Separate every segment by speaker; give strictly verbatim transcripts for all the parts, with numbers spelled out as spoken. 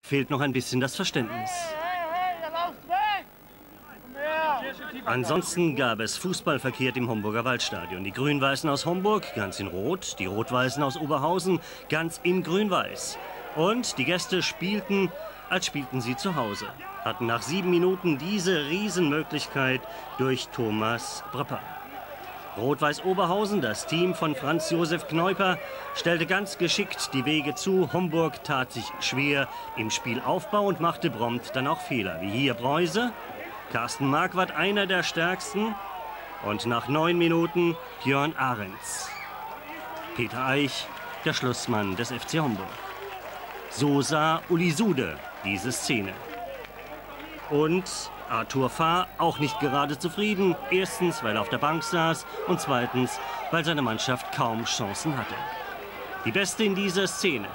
Speaker 1: fehlt noch ein bisschen das Verständnis. Ansonsten gab es Fußball verkehrt im Homburger Waldstadion. Die Grün-Weißen aus Homburg ganz in Rot, die Rot-Weißen aus Oberhausen ganz in Grün-Weiß. Und die Gäste spielten, als spielten sie zu Hause. Hatten nach sieben Minuten diese Riesenmöglichkeit durch Thomas Bröpper. Rot-Weiß Oberhausen, das Team von Franz Josef Kneuper, stellte ganz geschickt die Wege zu. Homburg tat sich schwer im Spielaufbau und machte prompt dann auch Fehler. Wie hier Breuse, Carsten Marquardt, einer der stärksten. Und nach neun Minuten Björn Ahrens. Peter Eich, der Schlussmann des F C Homburg. So sah Uli Sude diese Szene. Und Arthur Fahr auch nicht gerade zufrieden. Erstens, weil er auf der Bank saß und zweitens, weil seine Mannschaft kaum Chancen hatte. Die Beste in dieser Szene.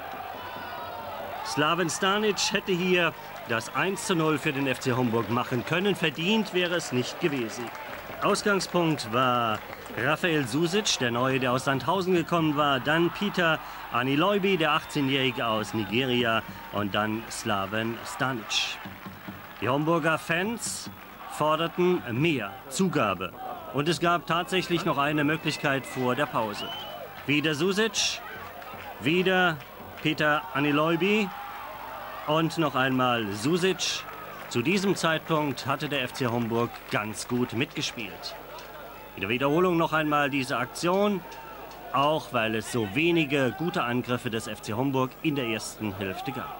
Speaker 1: Slaven Stanic hätte hier das eins zu null für den F C Homburg machen können. Verdient wäre es nicht gewesen. Ausgangspunkt war Rafael Susic, der Neue, der aus Sandhausen gekommen war. Dann Peter Aniloibi, der achtzehnjährige aus Nigeria. Und dann Slaven Stanic. Die Homburger Fans forderten mehr Zugabe. Und es gab tatsächlich noch eine Möglichkeit vor der Pause. Wieder Susic, wieder Peter Aniloibi und noch einmal Susic. Zu diesem Zeitpunkt hatte der F C Homburg ganz gut mitgespielt. In der Wiederholung noch einmal diese Aktion, auch weil es so wenige gute Angriffe des F C Homburg in der ersten Hälfte gab.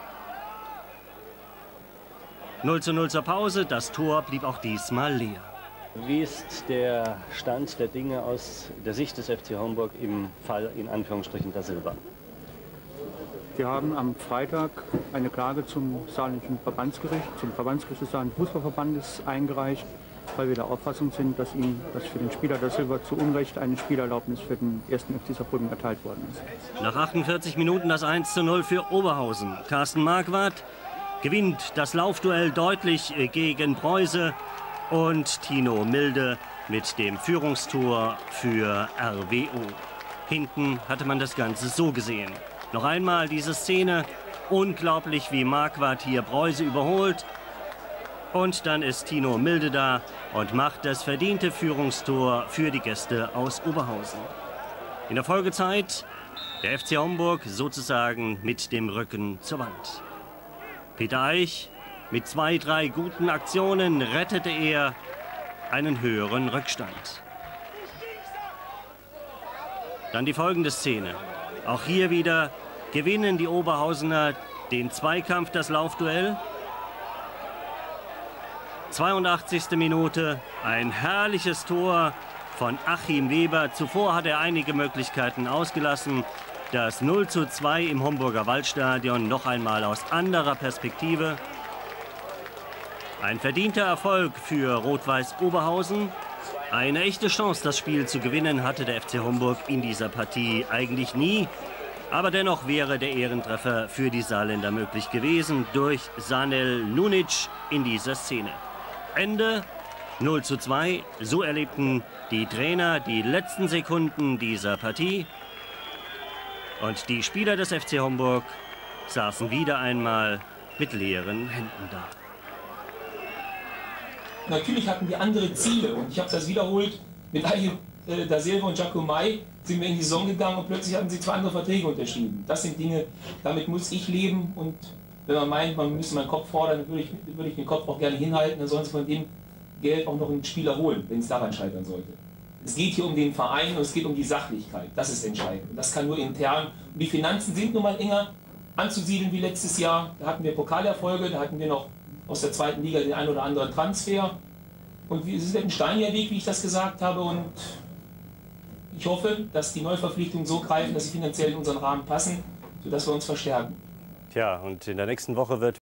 Speaker 1: null zu null zur Pause, das Tor blieb auch diesmal leer.
Speaker 2: Wie ist der Stand der Dinge aus der Sicht des F C Homburg im Fall in Anführungsstrichen da Silber?
Speaker 3: Wir haben am Freitag eine Klage zum saarländischen Verbandsgericht, zum Verbandsgericht des Saarländischen Fußballverbandes eingereicht, weil wir der Auffassung sind, dass ihm dass für den Spieler da Silber zu Unrecht eine Spielerlaubnis für den ersten F C Saarbrücken erteilt worden ist.
Speaker 1: Nach achtundvierzig Minuten das eins zu null für Oberhausen. Carsten Marquardt gewinnt das Laufduell deutlich gegen Breuse und Tino Milde mit dem Führungstor für R W O. Hinten hatte man das Ganze so gesehen. Noch einmal diese Szene, unglaublich wie Marquardt hier Breuse überholt. Und dann ist Tino Milde da und macht das verdiente Führungstor für die Gäste aus Oberhausen. In der Folgezeit der F C Homburg sozusagen mit dem Rücken zur Wand. Peter Eich mit zwei, drei guten Aktionen rettete er einen höheren Rückstand. Dann die folgende Szene. Auch hier wieder gewinnen die Oberhausener den Zweikampf, das Laufduell. zweiundachtzigste Minute, ein herrliches Tor von Achim Weber. Zuvor hat er einige Möglichkeiten ausgelassen. Das null zu zwei im Homburger Waldstadion noch einmal aus anderer Perspektive. Ein verdienter Erfolg für Rot-Weiß Oberhausen. Eine echte Chance, das Spiel zu gewinnen, hatte der F C Homburg in dieser Partie eigentlich nie. Aber dennoch wäre der Ehrentreffer für die Saarländer möglich gewesen durch Sanel Nunic in dieser Szene. Ende null zu zwei. So erlebten die Trainer die letzten Sekunden dieser Partie. Und die Spieler des F C Homburg saßen wieder einmal mit leeren Händen da.
Speaker 4: Natürlich hatten wir andere Ziele und ich habe das wiederholt. Mit Aie äh, da Silva und Giacomai sind wir in die Saison gegangen und plötzlich hatten sie zwei andere Verträge unterschrieben. Das sind Dinge, damit muss ich leben und wenn man meint, man müsse meinen Kopf fordern, dann würde ich, würde ich den Kopf auch gerne hinhalten, dann sollen sie von dem Geld auch noch einen Spieler holen, wenn es daran scheitern sollte. Es geht hier um den Verein und es geht um die Sachlichkeit, das ist entscheidend. Und das kann nur intern. Und die Finanzen sind nun mal enger anzusiedeln wie letztes Jahr. Da hatten wir Pokalerfolge, da hatten wir noch aus der zweiten Liga den einen oder anderen Transfer. Und es ist ein steiniger Weg, wie ich das gesagt habe. Und ich hoffe, dass die Neuverpflichtungen so greifen, dass sie finanziell in unseren Rahmen passen, sodass wir uns verstärken.
Speaker 1: Tja, und in der nächsten Woche wird